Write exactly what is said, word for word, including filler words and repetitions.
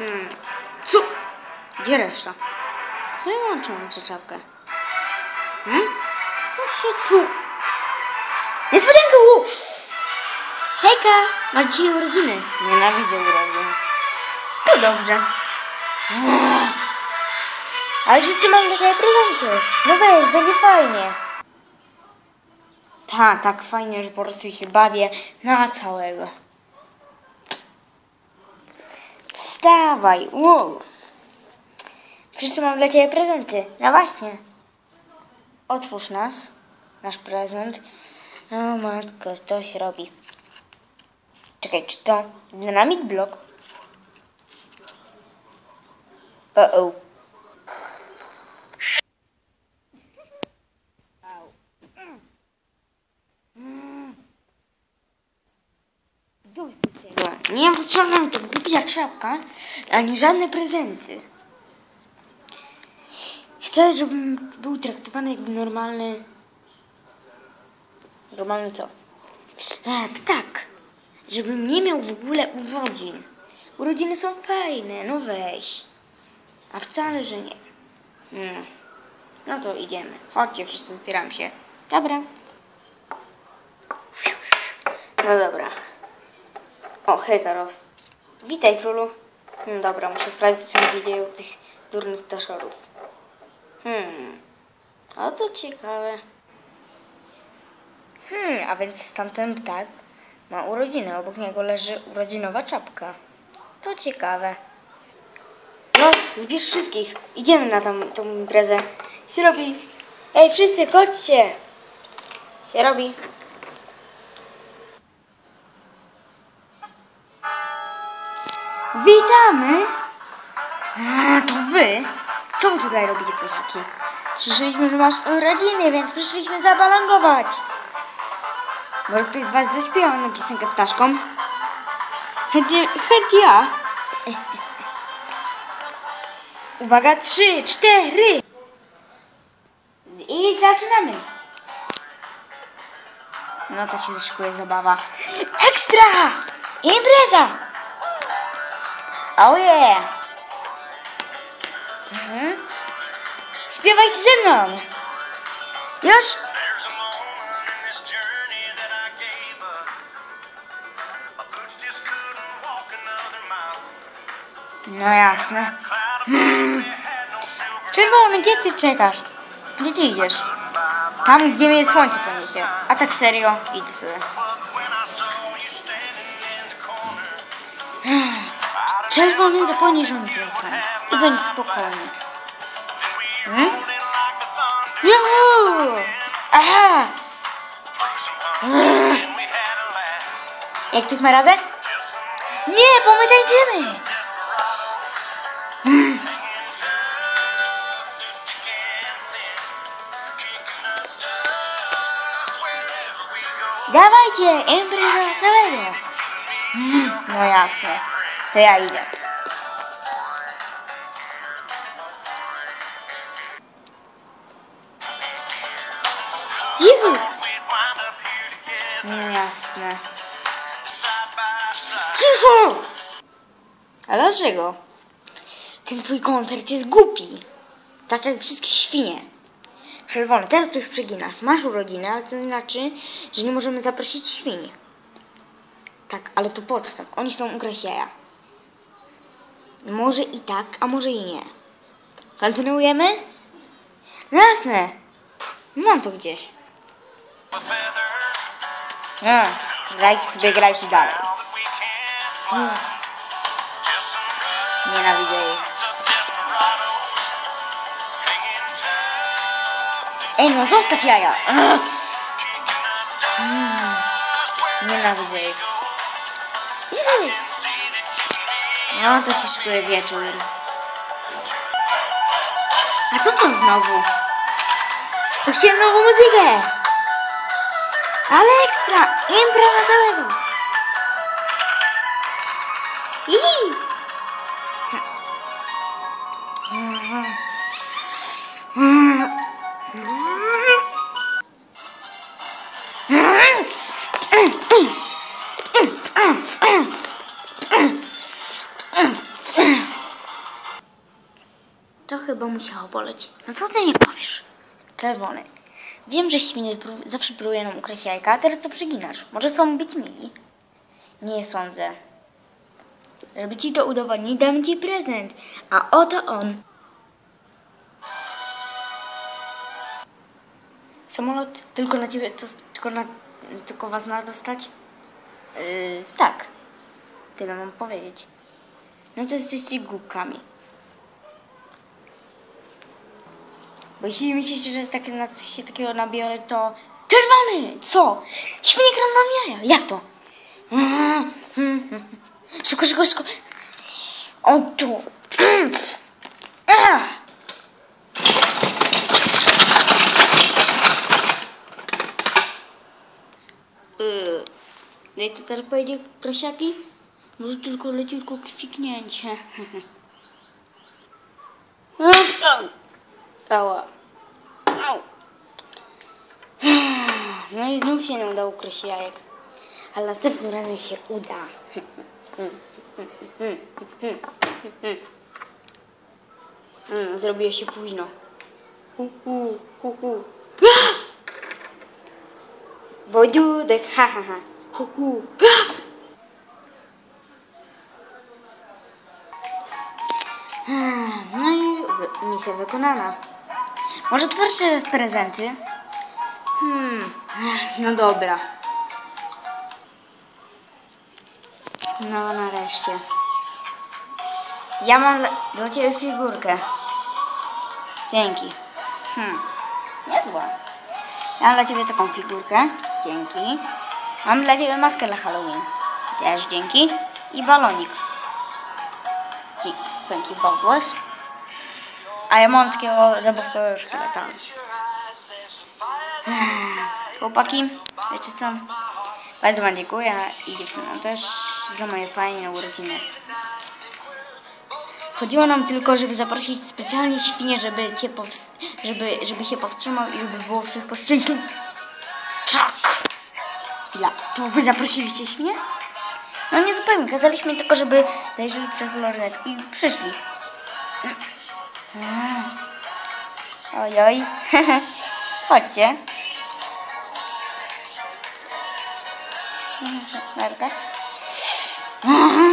Hmm. Co? Gdzie reszta? Co ja mam tę czapkę? Hmm? Co się tu... Niespodzianka! Hejka! Masz dzisiaj urodziny. Nienawidzę urodzin. To dobrze. Ale wszyscy mamy takie prezenty. No weź, będzie fajnie. Tak, tak fajnie, że po prostu się bawię na całego. Wstawaj, wow. Wszyscy mamy dla Ciebie prezenty. No właśnie. Otwórz nas. Nasz prezent. O matko, to się robi. Czekaj, czy to dynamit blok? O o. Nie mam potrzebna mi to głupia czapka, ani żadne prezenty. Chcę, żebym był traktowany jak normalny... Normalny co? E, ptak. Żebym nie miał w ogóle urodzin. Urodziny są fajne, no weź. A wcale, że nie. Hmm. No to idziemy. Chodźcie, wszyscy zbieram się. Dobra. No dobra. O, hej Taros. Witaj, królu. No dobra, muszę sprawdzić, co się dzieje u tych durnych taszorów. Hmm. O, to ciekawe. Hmm, a więc tamten ptak ma urodziny. Obok niego leży urodzinowa czapka. To ciekawe. No, zbierz wszystkich. Idziemy na tą, tą imprezę. Się robi. Ej, wszyscy, chodźcie. Się robi. Witamy. A, to wy? Co wy tutaj robicie, prosaki? Słyszeliśmy, że masz urodziny, więc przyszliśmy zabalangować. Może ktoś z was zaśpiewa na piosenkę ptaszką? Chętnie, chętnie ja. Uwaga, trzy, cztery. I zaczynamy. No to się zaszykuje zabawa. Ekstra! Impreza! Oh yeah! Mhm. Śpiewajcie ze mną! Już? No jasne. Hmm. Czerwony, gdzie ty czekasz? Gdzie ty idziesz? Tam, gdzie mnie słońce poniesie. A tak serio, idę sobie. Czerwony zapomnij, że oni tutaj są. I będzie spokojnie. Hmm? Juhu! Aha! Uff. Jak ktoś ma radę? Nie, bo my tańczymy! Hmm. Dawajcie, impreza całego! Hmm. No jasne, to ja idę. Juhu! No jasne. Cicho! A dlaczego? Ten twój koncert jest głupi. Tak jak wszystkie świnie. Czerwony, teraz to już przeginasz. Masz urodziny, ale to znaczy, że nie możemy zaprosić świń. Tak, ale to podstęp. Oni chcą ukraść jaja. Może i tak, a może i nie. Kontynuujemy? No jasne. Mam to gdzieś. No, grajcie sobie, grajcie dalej. Hmm. Nienawidzę ich. Ej, no zostaw jaja. Mm. Nienawidzę ich. No to się szykuje wieczór. A to co znowu? To chciałem nową muzykę. Ale ekstra! Impreza całego! Ihi! chyba musiało boleć. No co ty nie powiesz? Czerwony. Wiem, że świnie pró- zawsze próbują nam ukraść jajka, a teraz to przeginasz. Może chcą być mili? Nie sądzę. Żeby ci to udowodnić, dam ci prezent. A oto on. Samolot tylko na ciebie, co, tylko, na, tylko was na dostać? Yy, tak. Tyle mam powiedzieć. No to jesteście głupkami. Bo jeśli myślicie, że tak, na coś się takiego nabiorę, to... Czerwony! Co? Świnie kradną nam jaja. Jak to? Szybko, szybko, szybko. O tu. No i co teraz powiedzieć, prosiaki? Może tylko leciutko kwiknięcie. Ała. Au. No i znów się nie udało ukraść jajek. Ale następnym razem się uda. Zrobiło się późno. Hu, hu, hu, hu. Bodziudek, ha, ha, ha. Hu, hu. No i misja wykonana. Może otwórzcie prezenty? Hmm, no dobra. No nareszcie. Ja mam dla ciebie figurkę. Dzięki. Hmm, niezła. Ja mam dla ciebie taką figurkę. Dzięki. Mam dla ciebie maskę na Halloween. Też dzięki. I balonik. Dzięki. Thank you, God bless. A ja mam takiego zabawkowego szkieleta. Chłopaki, wiecie co? Bardzo wam dziękuję i dziewczynom też za moje fajne urodziny. Chodziło nam tylko, żeby zaprosić specjalnie świnie, żeby, cię powst- żeby, żeby się powstrzymał i żeby było wszystko szczęśliwe. Czak! Chwila, to wy zaprosiliście świnie? No nie zupełnie, kazaliśmy tylko, żeby zajrzeli przez lornetkę i przyszli. Oj, oj. Chodźcie. Narka.